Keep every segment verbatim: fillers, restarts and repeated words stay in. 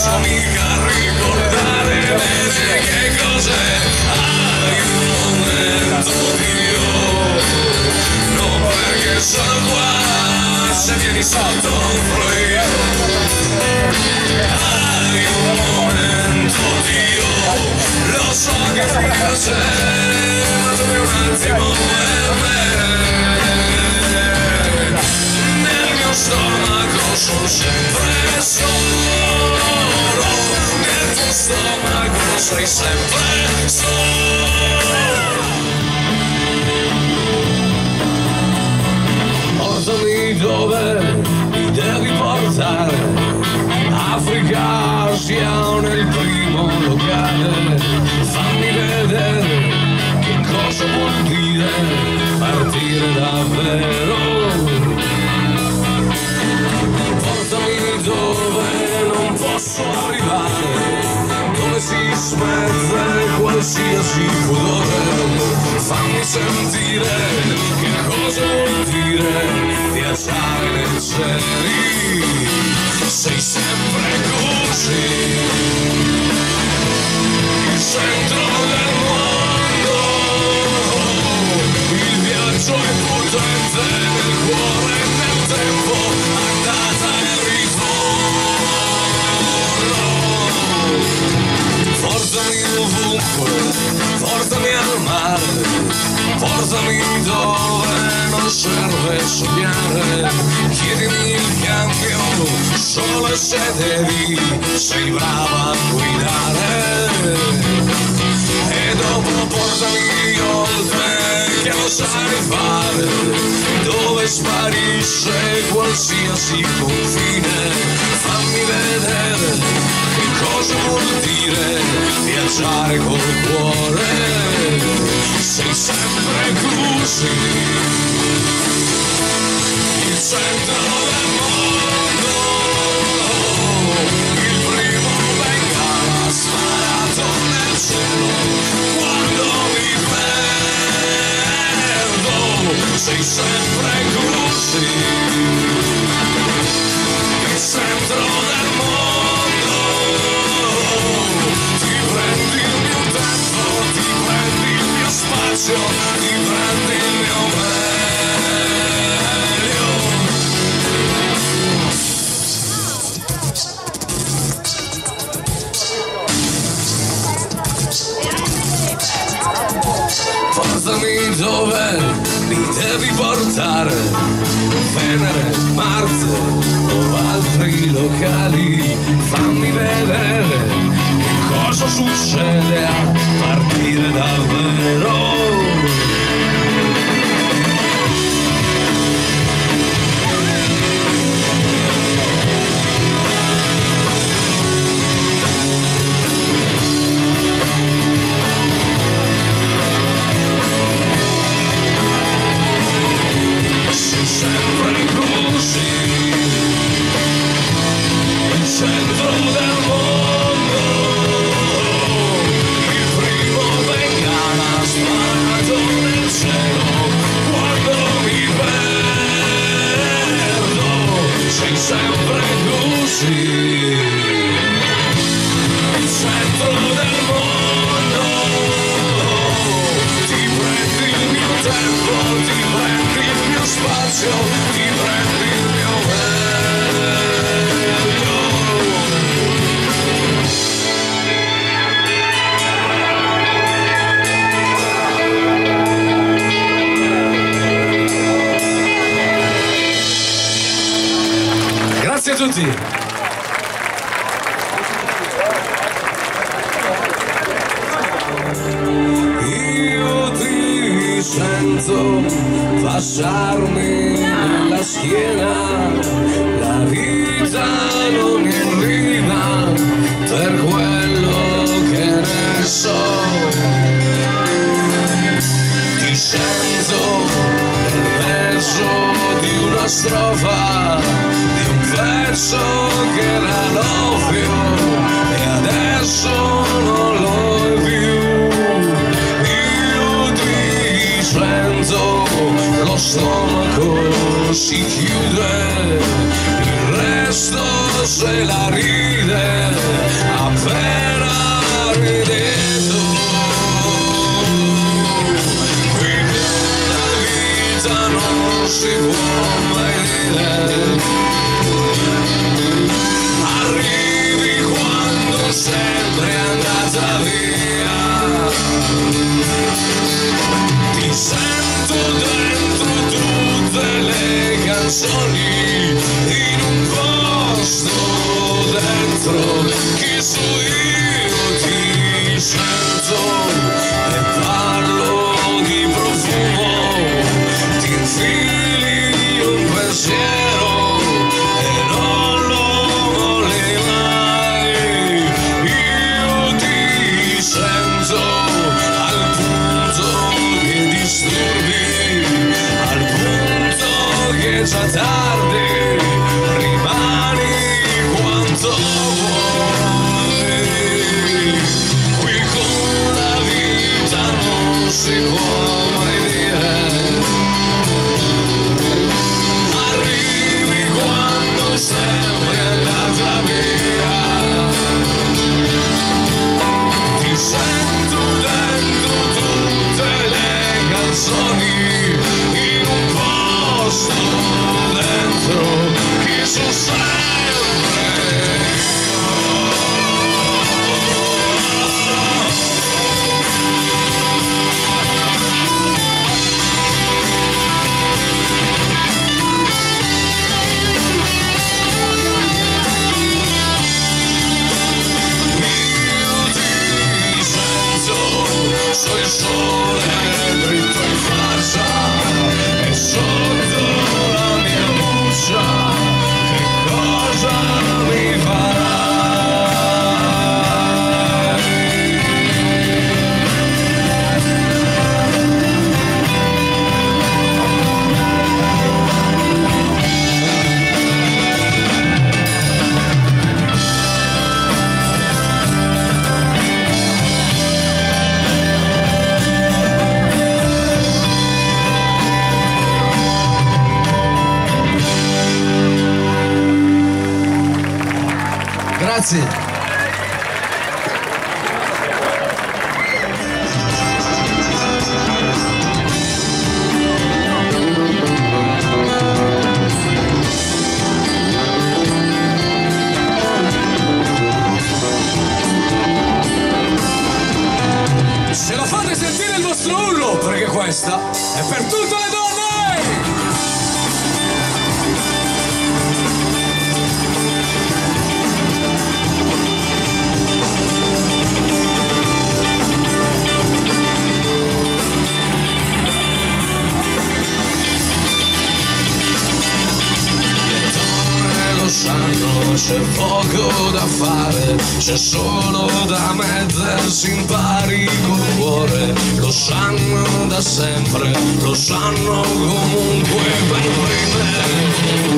posso mica ricordare bene che cos'è. Hai un momento di io, non perché sono qua, se vieni sotto offro io. Hai un momento di io, lo so che ti piace, ma dammi un attimo per me. Nel mio stomaco sono sempre solo, nel tuo stomaco sei sempre solo. Portami dove mi devi portare, Africa sia nel primo locale, fammi vedere che cosa vuol dire partire davvero. Portami dove non posso arrivare, dove si smette qualsiasi pudore, fammi sentire che cosa vuol dire viaggiare nei cieli, sei sempre così, il centro del mondo, il viaggio è potente nel cuore e nel tempo, andata e ritorno. Portami ovunque, portami al mare, portami dove non serve sognare, chiedimi il cambio solo se devi, sei brava a guidare, e dopo portami oltre che lo sai fare, dove sparisce qualsiasi confine, fammi vedere che cosa vuol dire viaggiare col cuore, sei sempre così, il centro del mondo, il primo bengala sparato nel cielo, quando mi perdo, sei sempre così, il centro del mondo, ti prendi il mio tempo, ti prendi il mio spazio, ti prendi il mio meglio. Portami dove mi devi portare, Venere, Marte o altri locali, fammi vedere che cosa succede a partire davvero. Sempre così, il centro del mondo, il primo bengala sparato nel cielo, quando mi perdo, sei sempre così, il centro del mondo, ti prendi il mio tempo, ti prendi il mio spazio, ti prendi il mio meglio. Grazie a tutti. Io ti sento passarmi nella schiena, la vita non è in rima, per quello che ne so. Ti sento nel mezzo di una strofa, di un verso che era l'ovvio e adesso non lo è più. Io ti sento, lo stomaco si chiude, il resto se la ride. quando sempre andata via. Ti sento dentro tutte le canzoni, in un posto dentro che so io ti sento e parlo di profumo, ti infili un pensiero e non lo volevi mai. Io ti sento al punto che disturbi, al punto che già tardi rimani quanto vuoi. Qui con la vita non si può mai dire arrivi quando sempre andata via. Ti sento dentro tutte le canzoni, in un posto dentro che so sempre so il sole dritto in faccia e sotto la mia buccia che cosa mi farai? Grazie. Se lo fate sentire il vostro urlo, perché questa è per tutte le donne! C'è poco da fare, c'è solo da mettersi in pari col cuore. Lo sanno da sempre, lo sanno comunque per prime.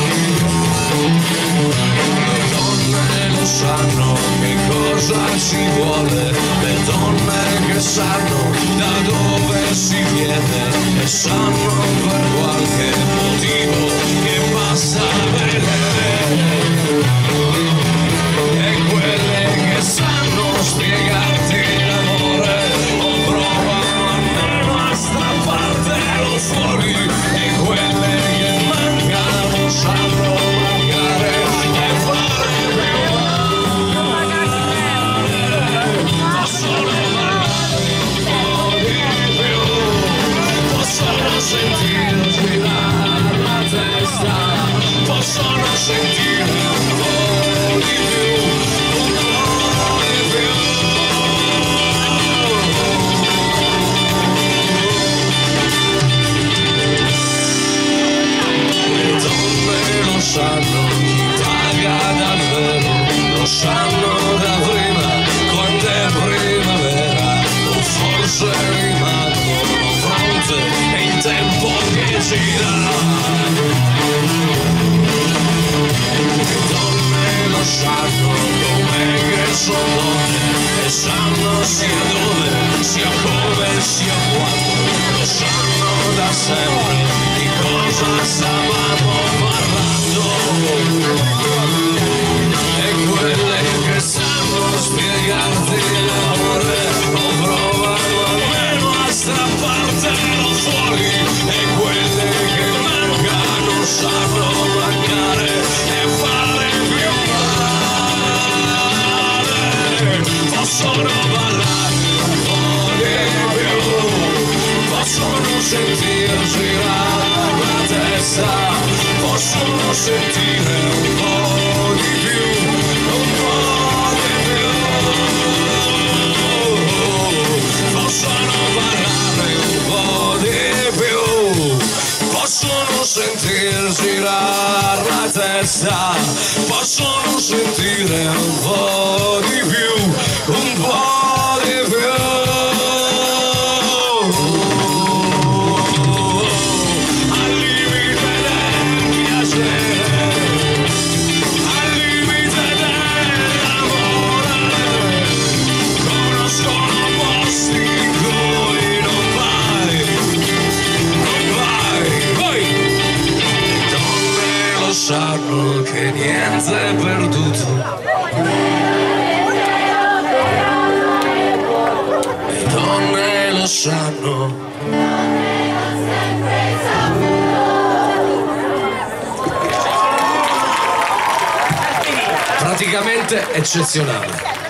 Le donne lo sanno che cosa ci vuole, le donne che sanno da dove si viene e sanno per qualche motivo che basta vedere. E quelle che sanno spiegarti l'amore o provano almeno a strappartelo fuori, e quelle che mancano sanno mancare e fare più male. Possono amare un po' di più, possono sentire girare la testa, possono sentire un po' di più, un po' di più. Le donne lo sanno, chi paga davvero, lo sanno da prima, quando è primavera, o forse rimangono pronte, è il tempo che gira. Le donne lo sanno come che sono donne, e sanno sia dove, sia come, sia quando, lo sanno da sempre di cosa stavamo parlando. E quelle che sanno spiegarti l'amore o provano almeno a strappartelo fuori, e quelle che mancano sanno mancare e fare più male. possono ballare un po' di più, possono sentir girare la testa, possono sentire un po' di più, un po' di più, possono ballare un po' di più, possono sentir girare la testa, possono sentire un po' di più, un po' di più. Al limite del piacere, al limite dell'amore, conoscono posti in cui non vai, non vai, vai. Donne lo sanno che niente è perduto, le donne lo sanno. Praticamente eccezionale.